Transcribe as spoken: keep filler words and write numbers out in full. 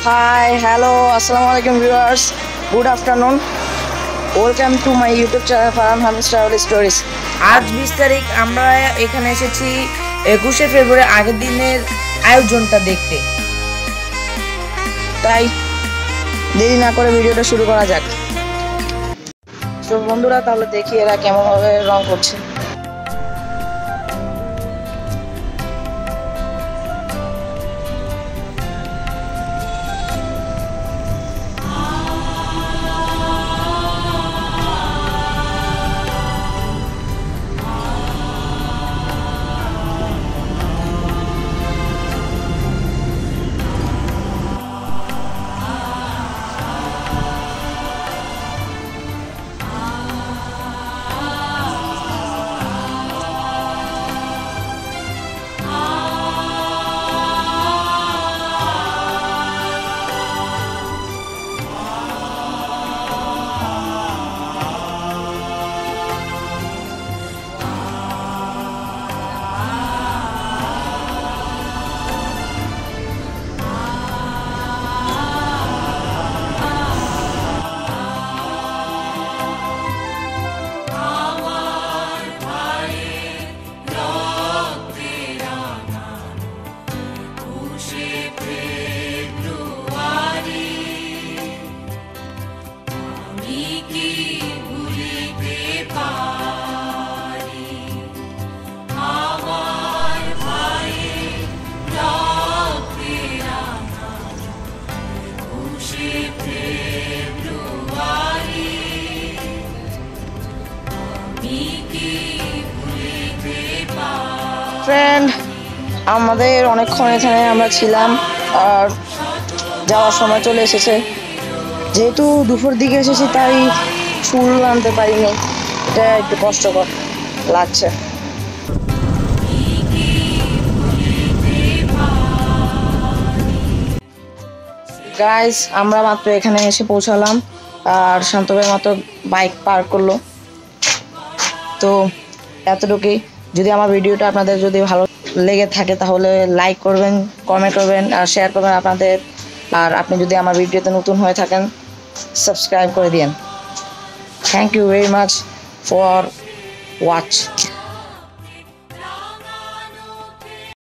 Hi, hello, assalamualaikum viewers. Good afternoon. Welcome to my YouTube channel Farhan Hamis Travel Stories. আজ বিশ তারিখ আমরা এখানে এসেছি একুশে ফেব্রুয়ারি আগের দিনের আয়োজনটা দেখতে। তাই দেরি না করে ভিডিওটা শুরু করা যাক। তো বন্ধুরা, তাহলে দেখি এরা কেমন ভাবে রং করছে। ফ্রেন্ড, আমাদের অনেকক্ষণ এখানে আমরা ছিলাম আর যাওয়ার সময় চলে এসেছে। যেহেতু দুপুর দিকে এসেছি তাই ফুল আনতে পারিনি, এটা একটু কষ্টকর লাগছে। গাইস, আমরা মাত্র এখানে এসে পৌঁছালাম আর শান্তবের মতো বাইক পার্ক করলো। তো এতটুকুই। যদি আমার ভিডিওটা আপনাদের যদি ভালো লেগে থাকে তাহলে লাইক করবেন, কমেন্ট করবেন আর শেয়ার করবেন আপনাদের। আর আপনি যদি আমার ভিডিওতে নতুন হয়ে থাকেন সাবস্ক্রাইব করে দিন। Thank you very much for watch.